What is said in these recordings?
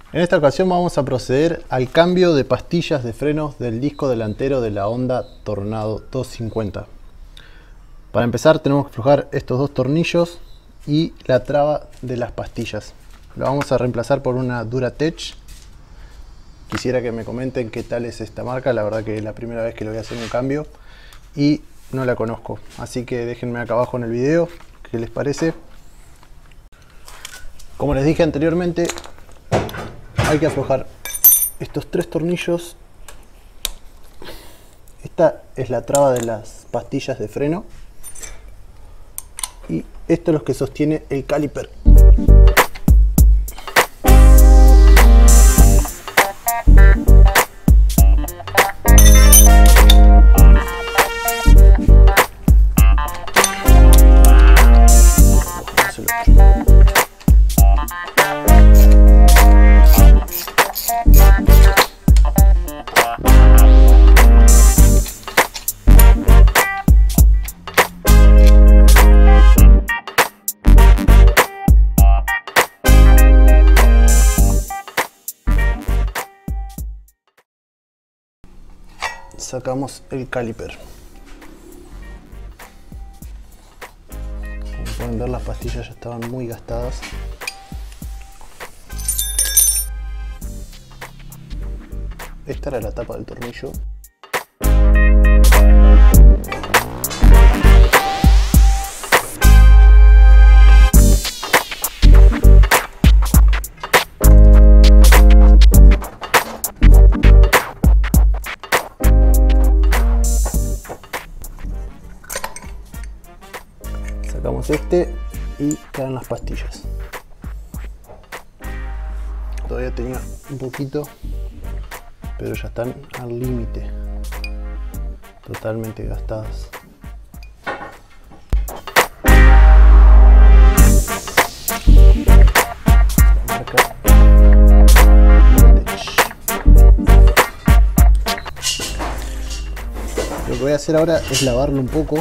En esta ocasión vamos a proceder al cambio de pastillas de frenos del disco delantero de la Honda Tornado 250. Para empezar tenemos que aflojar estos dos tornillos y la traba de las pastillas. Lo vamos a reemplazar por una Duratech. Quisiera que me comenten qué tal es esta marca, la verdad que es la primera vez que le voy a hacer un cambio y no la conozco. Así que déjenme acá abajo en el video qué les parece. Como les dije anteriormente, hay que aflojar estos tres tornillos. Esta es la traba de las pastillas de freno y esto es lo que sostiene el caliper. Sacamos el caliper. Como pueden ver, las pastillas ya estaban muy gastadas. Esta era la tapa del tornillo. Sacamos este y quedan las pastillas. Todavía tenía un poquito, pero ya están al límite, totalmente gastadas. Lo que voy a hacer ahora es lavarlo un poco.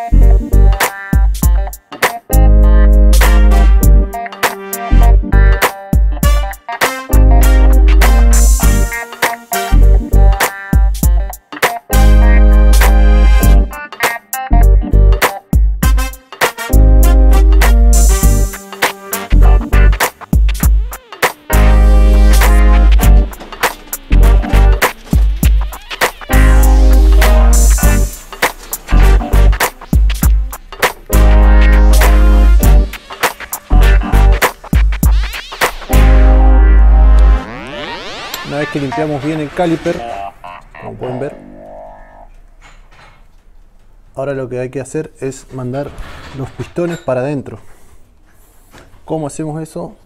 Una vez que limpiamos bien el caliper, como pueden ver, ahora lo que hay que hacer es mandar los pistones para adentro. ¿Cómo hacemos eso?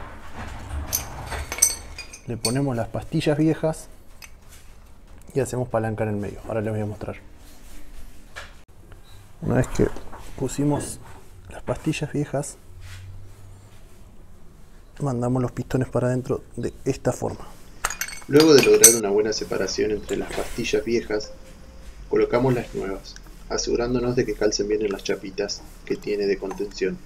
Le ponemos las pastillas viejas y hacemos palanca en el medio. Ahora les voy a mostrar. Una vez que pusimos las pastillas viejas, mandamos los pistones para adentro de esta forma. Luego de lograr una buena separación entre las pastillas viejas, colocamos las nuevas, asegurándonos de que calcen bien en las chapitas que tiene de contención.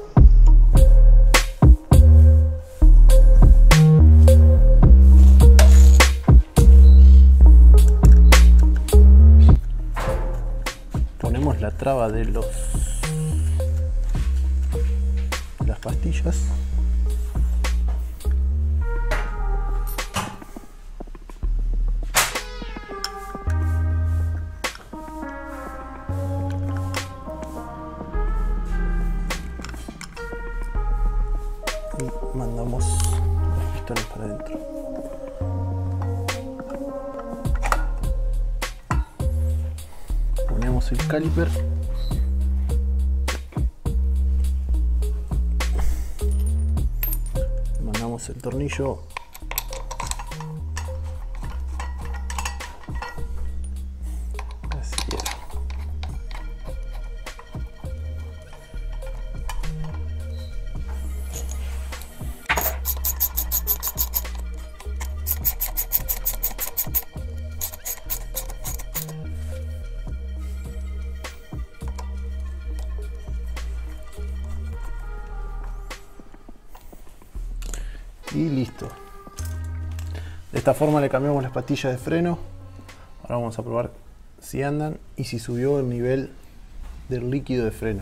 Ponemos la traba de las pastillas. Y mandamos los pistones para adentro. Ponemos el caliper. Mandamos el tornillo. Así era. y listo. De esta forma le cambiamos las pastillas de freno. Ahora vamos a probar si andan y si subió el nivel del líquido de freno.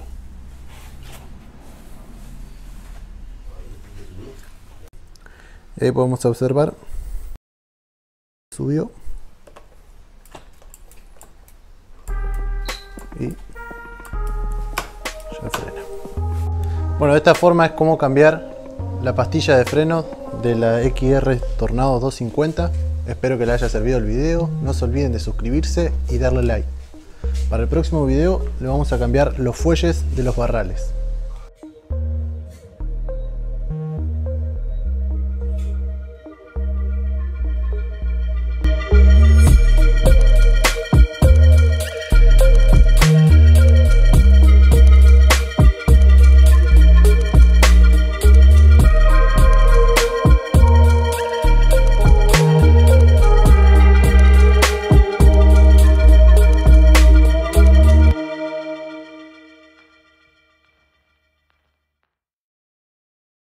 Ahí podemos observar, subió y ya frena. Bueno, de esta forma es como cambiar la pastilla de freno de la XR Tornado 250. Espero que les haya servido el video. No se olviden de suscribirse y darle like. Para el próximo video le vamos a cambiar los fuelles de los barrales.